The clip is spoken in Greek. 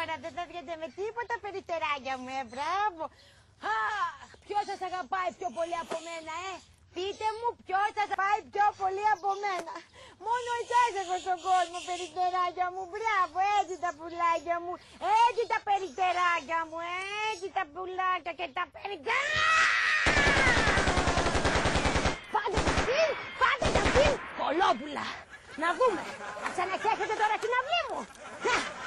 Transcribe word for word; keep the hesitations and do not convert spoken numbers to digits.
τώρα, δεν θα βγαίνετε με τίποτα περιτεράκια μου, ε, μπράβο. Αχ, ποιος σας αγαπάει πιο πολύ από μένα, ε. Πείτε μου ποιος σας αγαπάει πιο πολύ από μένα. Μόνο εσάς έχω στον κόσμο, περιτεράκια μου, μπράβο, έτσι τα πουλάκια μου, έτσι τα περιτεράκια μου, έτσι τα πουλάκια και τα περιτεράκια. Πάτε τα πιν, πάτε τα πιν, κολόπουλα. Να δούμε, θα ξαναχέσετε τώρα στην αυλή μου.